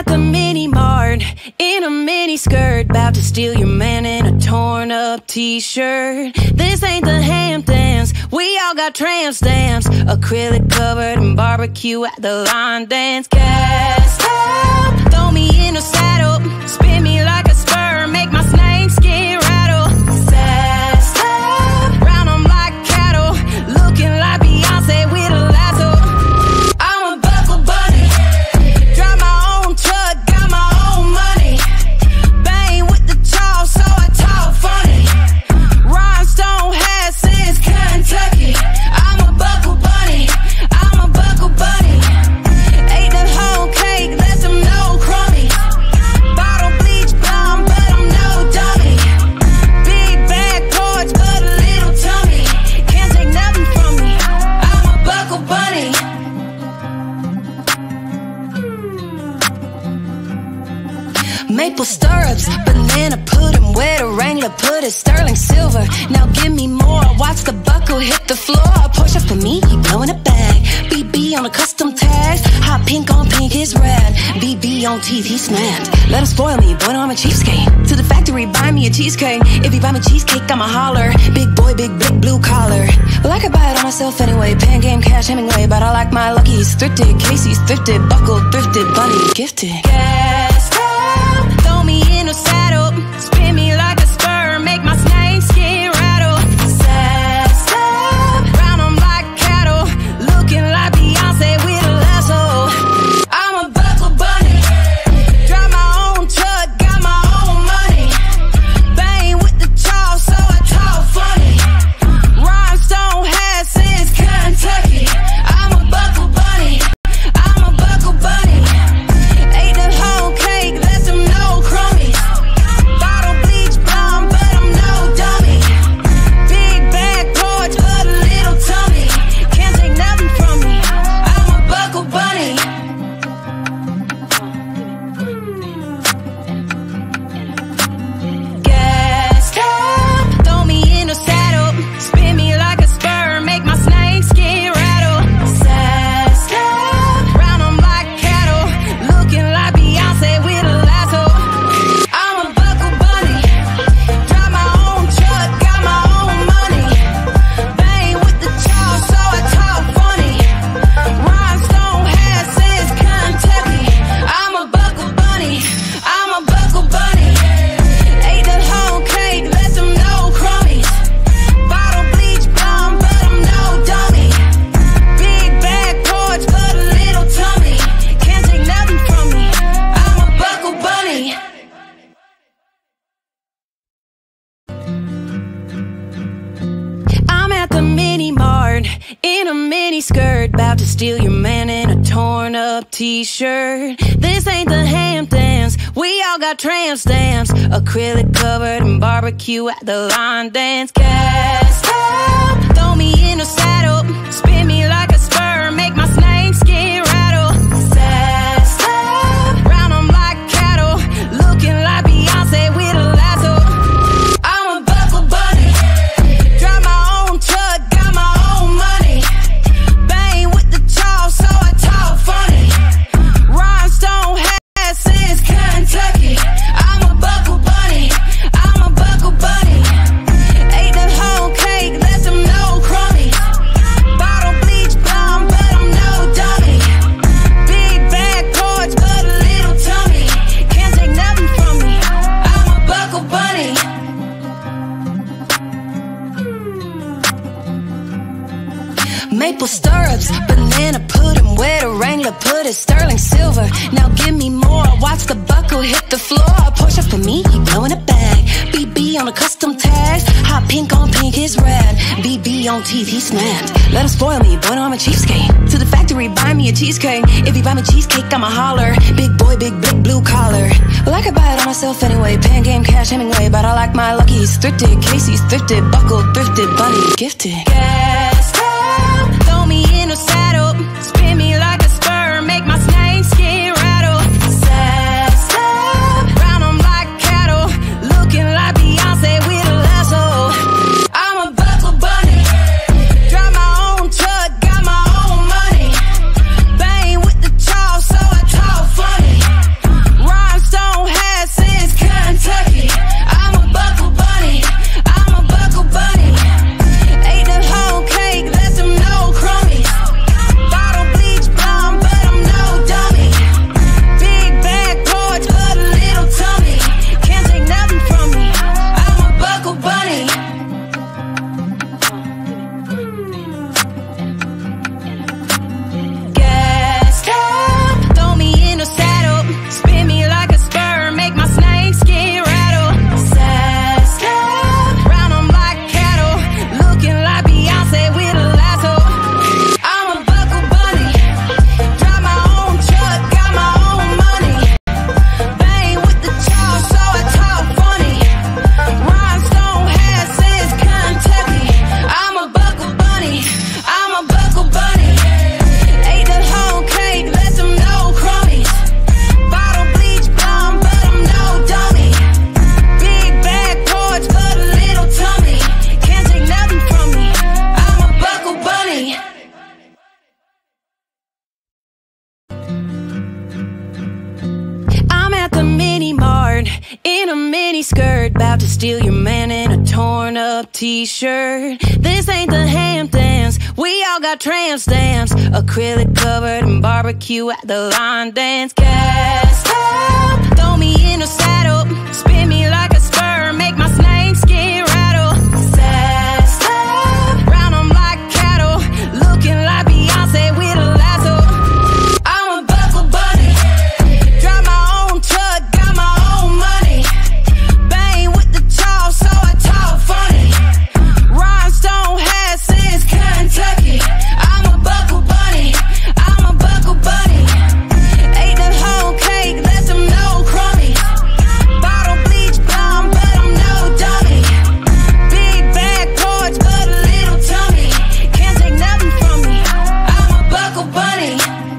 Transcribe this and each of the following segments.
the mini-mart in a mini-skirt, about to steal your man in a torn-up t-shirt. This ain't the Hamptons, we all got tramp stamps. Acrylic covered in barbecue at the line dance. Gassed up, throw me in a saddle, spin me like a spur, make my snakeskin rattle. Sassed up, round 'em like cattle, looking like Beyoncé with a lasso. I'm a buckle bunny, drive my own truck, got my own money. Bang with the chaw, so I talk funny. Rhinestone hat since Kentucky. I'm a buckle bunny, I'm a buckle bunny. Ate the whole cake, let them know crummies. Bottle bleach blonde, but I'm no dummy. Big bag porch, but a little tummy. Can't take nothing from me, I'm a buckle bunny. Maple stirrups, banana puddin, where the wrangler put it, sterling silver. Now give me more, watch the buckle hit the floor. Push up for me, he blowing a bag. BB on a custom tags, hot pink on pink is red. BB on teeth, he smashed. Let him spoil me, boy, no, I'm a cheapskate. To the factory, buy me a cheesecake. If you buy me cheesecake, I'ma holler. Big boy, big blue collar. Well, I could buy it on myself anyway. Pan game, cash, Hemingway, but I like my luckies thrifted. Casey's thrifted, buckle thrifted, bunny gifted. Gassed up, throw me in a saddle, spin me like a spur, make my snakeskin rattle. Sassed up, round 'em like cattle, looking like Beyoncé with a lasso. I'm a buckle bunny, drive my own truck, got my own money. Bang with the chaw, so I talk funny. Rhinestone hat since Kentucky. I'm a buckle bunny, I'm a buckle bunny. Ate the whole cake, let them know crummies. Bottle bleach blonde, but I'm no dummy. Big bag porch, but a little tummy. Can't take nothing from me, I'm a buckle bunny. Gassed up, throw me in a saddle, spin me like a spur, make my snakeskin rattle. Sassed up, round 'em like cattle, looking like Beyoncé with a lasso. I'm a buckle bunny, drive my own truck, got my own money. Bang with the chaw, so I talk funny. Rhinestone hat since Kentucky. I'm a buckle bunny, I'm a buckle bunny. Ate the whole cake, let them know crummies. Bottle bleach blonde, but I'm no dummy. Big bag porch, but a little tummy. Can't take nothing from me, I'm a buckle bunny. I'm at the mini-mart in a mini-skirt, about to steal your man in a torn-up t-shirt. This ain't the Hamptons, we all got tramp stamps. Acrylic covered in barbecue at the line dance. Gassed up, throw me in a saddle, spin me like a spur, make my snakeskin rattle. Sassed up, round 'em like cattle, looking like Beyoncé with a lasso. I'm a buckle bunny, drive my own truck, got my own money. Bang with the chaw, so I talk funny. Rhinestone hat since Kentucky. I'm a buckle bunny, I'm a buckle bunny. Ate the whole cake, let them know crummies. Bottle bleach blonde, but I'm no dummy. Big bag porch, but a little tummy. Can't take nothing from me, I'm a buckle bunny. Maple stirrups, banana puddin, where the wrangler put it, sterling silver. Now give me more, watch the buckle hit the floor. Push up for me, he blowing a bag. BB on a custom tags, hot pink on pink is red. BB on teeth, he smashed. Let him spoil me, boy, no, I'm a cheapskate. To the factory, buy me a cheesecake. If you buy me cheesecake, I'ma holler. Big boy, big blue collar. Well, I could buy it on myself anyway. Pan game, cash, Hemingway, but I like my luckies thrifted. Casey's thrifted, buckle thrifted, bunny gifted. Gassed up, throw me in a saddle, spin me like a spur, make my snakeskin rattle. Sassed up, round 'em like cattle, looking like Beyoncé with a lasso. I'm a buckle bunny, drive my own truck, got my own money. Bang with the chaw, so I talk funny. mini-mart in a miniskirt, about to steal your man in a torn up t-shirt. This ain't the Hamptons, we all got tramp stamps, acrylic covered in barbecue at the line dance. Gas up, throw me in a saddle, spin me like a spur, make my snakeskin rattle. Sassed up, round 'em like cattle, looking like Beyoncé with a lasso. I'm a buckle bunny, drive my own truck, got my own money. Bang with the chaw, so I talk funny. Rhinestone hat since Kentucky. I'm a buckle bunny, I'm a buckle bunny. Ate the whole cake, let them know crummies. Bottle bleach bomb, but I'm no dummy. Big bag porch, but a little tummy. Can't take nothing from me, I'm a buckle bunny.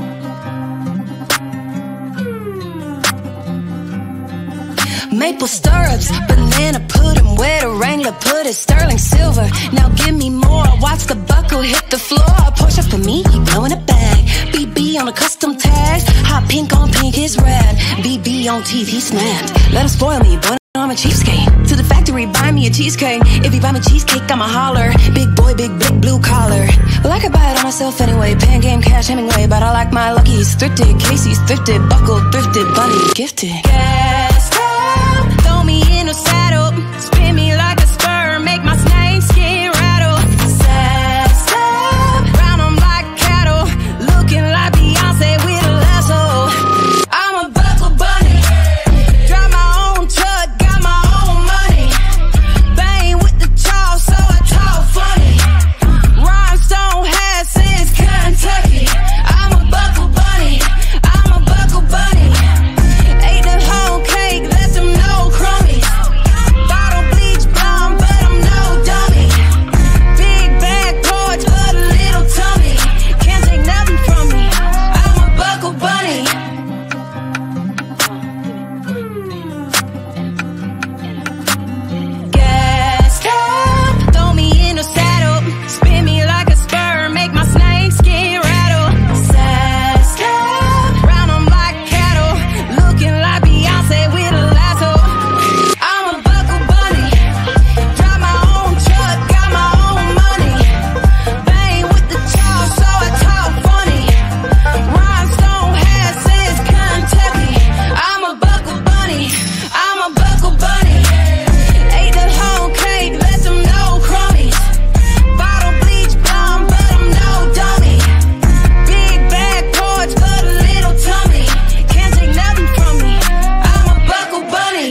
Maple stirrups, banana puddin, wear the wrangler, put it sterling silver. Now give me more, watch the buckle hit the floor. A Porsche for me, he blowing a bag. BB on the custom tags, hot pink on pink is red. BB on teeth, he snapped. Let him spoil me, but I'm a cheapskate. To the factory, buy me a cheesecake. If you buy me cheesecake, I'ma holler. Big boy, big blue collar. Well, I could buy it on myself anyway. Pan game, cash, Hemingway, but I like my luckies thrifted. Casey's thrifted, buckle thrifted, bunny gifted. Gas up, throw me in a saddle, spin me like a spur, make my snakeskin rattle. Sassed up, round 'em like cattle, looking like Beyoncé with a lasso. I'm a buckle bunny, drive my own truck, got my own money. Bang with the chaw, so I talk funny. Rhinestone hat since Kentucky. I'm a buckle bunny, I'm a buckle bunny. Ate the whole cake, let them know crummies. Bottle bleach bomb, but I'm no dummy. Big bag porch, but a little tummy. Can't take nothing from me, I'm a buckle bunny. Gassed up, throw me in a saddle, spin me like a spur, make my snakeskin rattle. Sassed up, round 'em like cattle, looking like Beyoncé with a lasso. I'm a buckle bunny, drive my own truck, got my own money. Bang with the chaw, so I talk funny. Rhinestone hat since Kentucky. I'm a buckle bunny, I'm a buckle bunny. Ate the whole cake, let them know crummies. Bottle bleach bomb, but I'm no dummy. Big bag porch, but a little tummy. Can't take nothing from me, I'm a buckle bunny.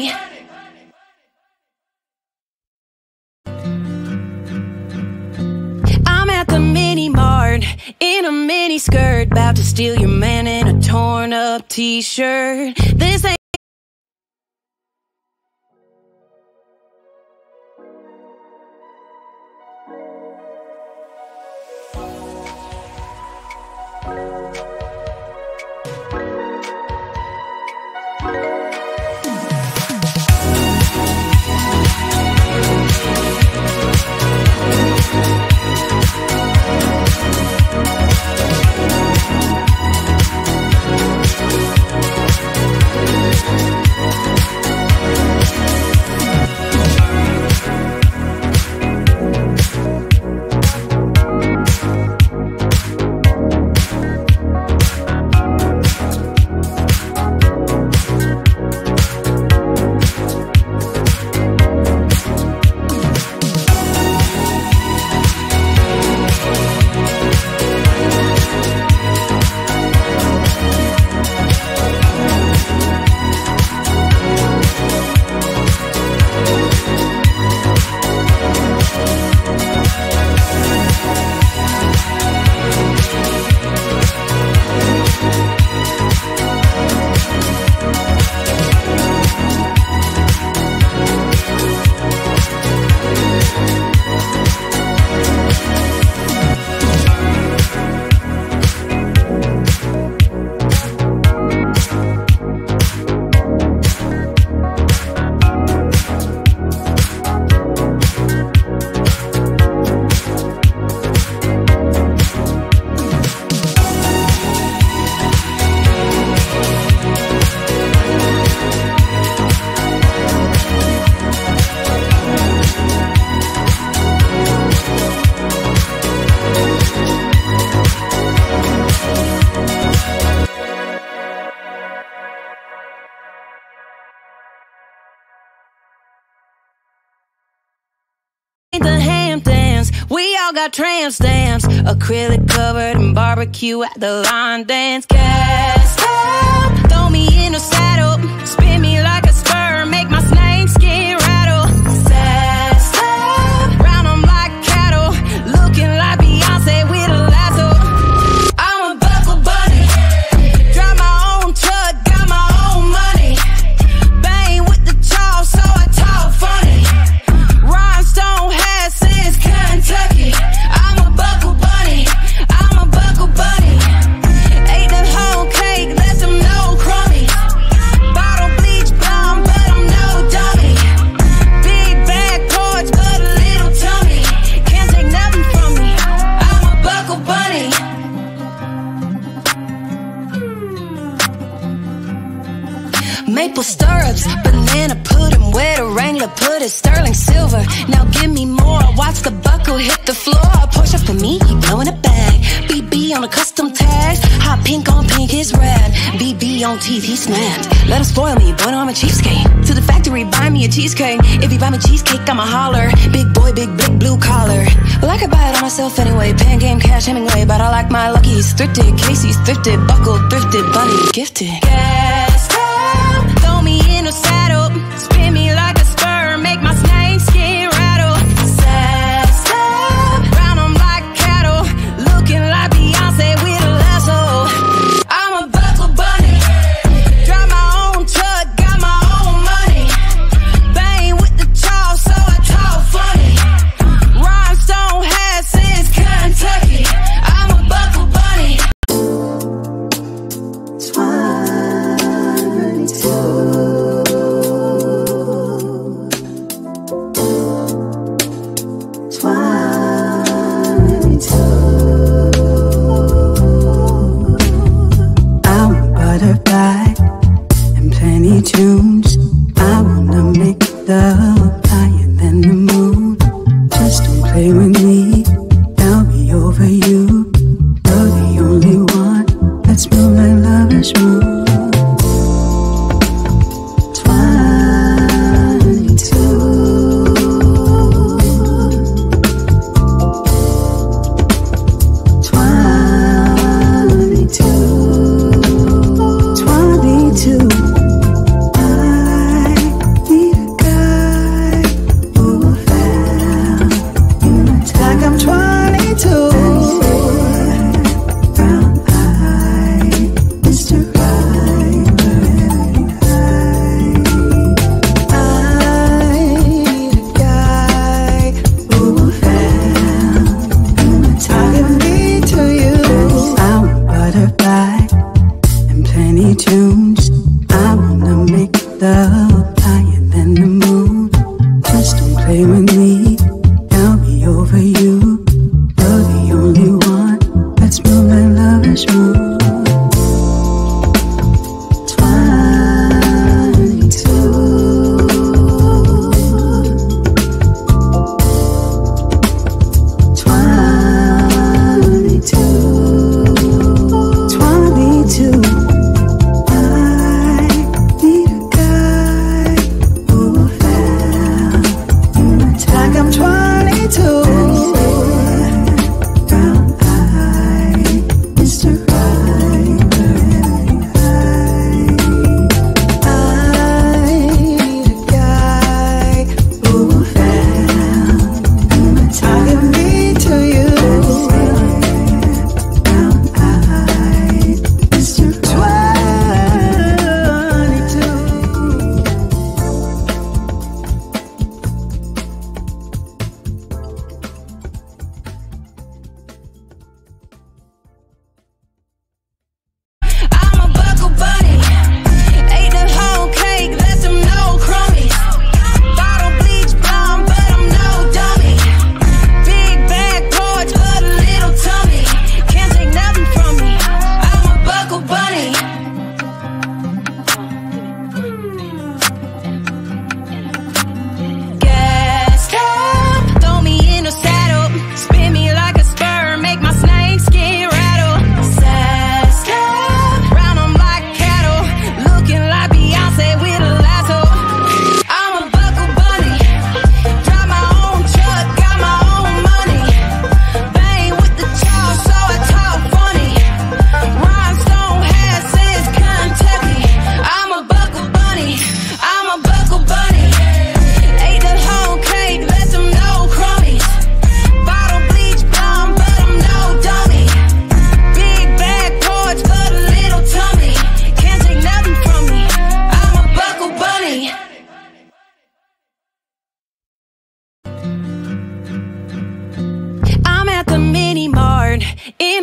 I'm at the mini-mart in a miniskirt, about to steal your man in a torn up t-shirt. This ain't all got tramp stamps, acrylic covered in barbecue at the line dance. Gas up, throw me in a saddle, spin me like a spur, make my snakeskin rattle. Sassed up, round 'em like cattle, looking like Beyoncé with a lasso. I'm a buckle bunny, drive my own truck, got my own money. Bang with the chaw, so I talk funny. Rhinestone hat since Kentucky. I'm a buckle bunny, I'm a buckle bunny. Ate the whole cake, let them know crummies. Bottle bleach blonde, but I'm no dummy. Big bag porch, but a little tummy. Can't take nothing from me, I'm a buckle bunny. Maple stirrups, banana puddin, where the wrangler put it, sterling silver. Now give me more, watch the buckle hit the floor. Porch up for me, he blowing a bag. BB on a custom tags, hot pink on pink is red. BB on teeth, he snapped. Let him spoil me, but I'm a cheapskate. To the factory, buy me a cheesecake. If you buy me cheesecake, I'ma holler. Big boy, big blue collar. Well, I could buy it on myself anyway. Pan game, cash, Hemingway, but I like my luckies thrifted. Casey's thrifted, buckle thrifted, bunny gifted. Gassed up, throw me in a saddle, spin me like a spur, make my snakeskin rattle. Sassed up, round 'em like cattle, looking like Beyoncé with a lasso. I'm a buckle bunny, drive my own truck, got my own money. Bang with the chaw, so I talk funny. Rhinestone hat since Kentucky. I'm a buckle bunny. Butterfly and plenty tunes. I wanna make love higher than the moon. Just don't play with me, I'll be over you. You're the only one. Let's move like lovers move. 22. Tunes. I wanna make love higher than the moon. Just don't play with me, I'll be over you. You're the only one. Let's move like lovers move. 22. I need a guy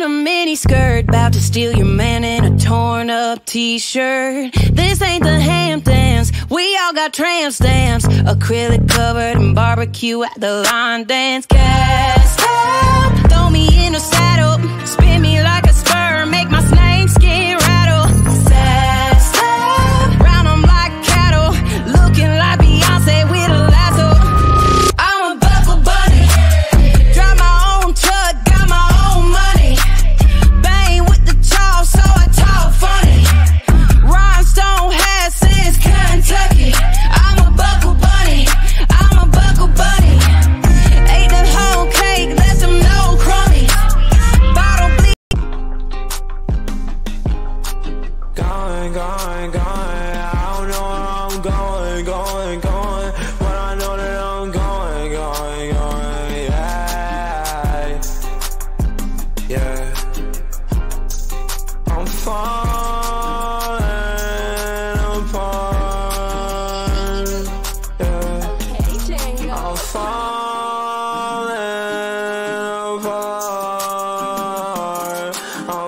a miniskirt, bout to steal your man in a torn up t-shirt. This ain't the Hamptons, we all got tramp stamps. Acrylic covered in barbecue at the line dance. Cast out, throw me in a saddle, spin me like a spur, make my snakeskin rattle. Sassed up, round 'em like cattle, looking like Beyoncé with a lasso. I'm a buckle bunny, drive my own truck, got my own money. Bang with the chaw, so I talk funny. Rhinestone hat since Kentucky. I'm a buckle bunny, I'm a buckle bunny. Ate the whole cake, let them know crummies. Bottle bleach. Going, going, going. I don't know where I'm going, going, going. But I know that I'm going, going, going. Yeah, yeah. I'm falling apart. Yeah. I'm falling apart. I'm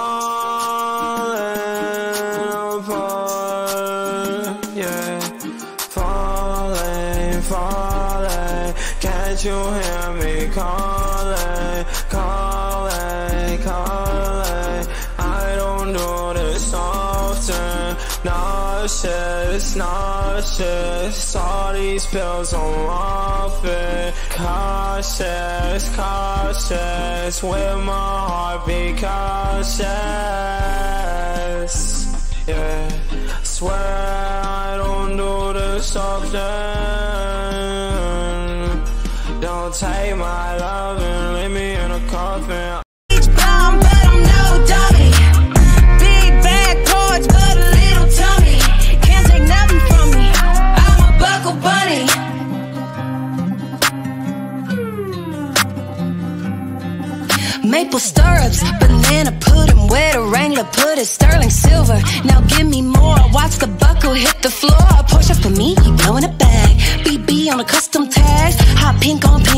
falling apart. Yeah. Falling, falling. Can't you hear me calling, calling, calling? I don't do this often. Nauseous, nauseous. All these pills I'm off it. Cautious, cautious. With my heartbeat cautious. Yeah, swear I don't do this often. Don't take my love and leave me in a coffin. Bomb, but I'm no dummy. Big back porch, but a little tummy. Can't take nothing from me. I'm a buckle bunny. Maple stirrups, banana puddin, where the wrangler put it, sterling silver. Now give me more. Watch the buckle hit the floor. Porch up for me, you blowing a bag. BB on a custom tags, hot pink on pink.